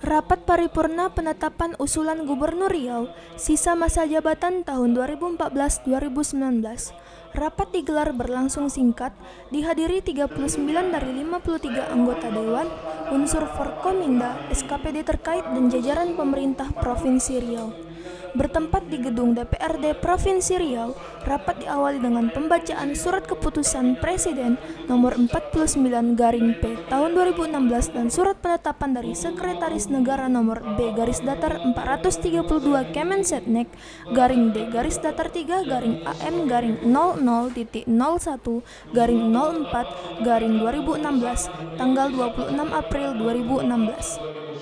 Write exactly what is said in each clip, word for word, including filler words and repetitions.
Rapat Paripurna Penetapan Usulan Gubernur Riau, sisa masa jabatan tahun dua ribu empat belas sampai dua ribu sembilan belas. Rapat digelar berlangsung singkat, dihadiri tiga puluh sembilan dari lima puluh tiga anggota Dewan, unsur Forkominda, S K P D terkait dan jajaran pemerintah Provinsi Riau. Bertempat di gedung D P R D Provinsi Riau, rapat diawali dengan pembacaan surat keputusan Presiden nomor empat puluh sembilan garing P tahun dua ribu enam belas dan surat penetapan dari Sekretaris Negara nomor B garis datar empat ratus tiga puluh dua Kemensetnek garing D garis datar tiga garing A M garing nol nol titik nol satu garing nol empat garing dua ribu enam belas tanggal dua puluh enam April dua ribu enam belas.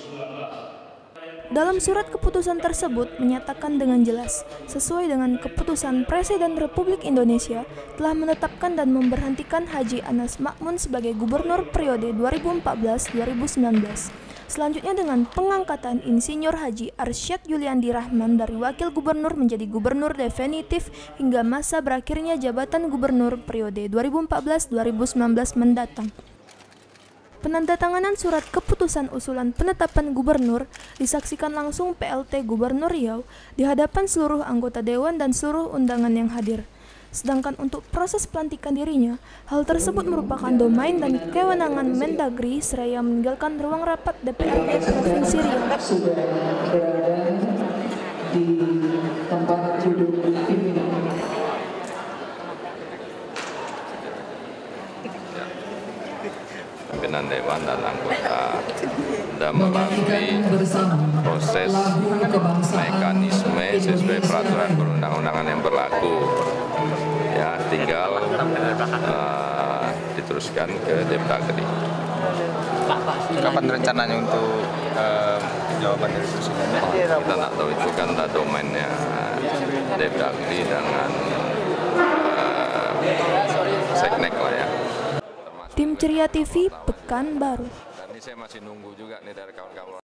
Dalam surat keputusan tersebut menyatakan dengan jelas, sesuai dengan keputusan Presiden Republik Indonesia, telah menetapkan dan memberhentikan Haji Anas Ma'mun sebagai Gubernur periode dua ribu empat belas sampai dua ribu sembilan belas. Selanjutnya dengan pengangkatan Insinyur Haji Arsyad Yuliandi Rahman dari Wakil Gubernur menjadi Gubernur definitif hingga masa berakhirnya jabatan Gubernur periode dua ribu empat belas sampai dua ribu sembilan belas mendatang. Penandatanganan surat keputusan usulan penetapan gubernur disaksikan langsung P L T Gubernur Riau di hadapan seluruh anggota Dewan dan seluruh undangan yang hadir. Sedangkan untuk proses pelantikan dirinya, hal tersebut merupakan domain dan kewenangan Mendagri seraya meninggalkan ruang rapat D P R D Provinsi Riau. Sudah berada di tempat duduk pimpinan. Pimpinan Dewan dan anggota sudah melalui proses mekanisme sesuai peraturan perundang-undangan yang berlaku. Ya, tinggal uh, diteruskan ke Depdagri. Kapan rencananya untuk uh, jawaban dari Presiden? Kita tidak tahu, itu kan domainnya Depdagri dengan uh, Seknek lah ya. Tim Ceria T V, Pekanbaru. Dan ini saya masih nunggu juga nih dari kawan-kawan.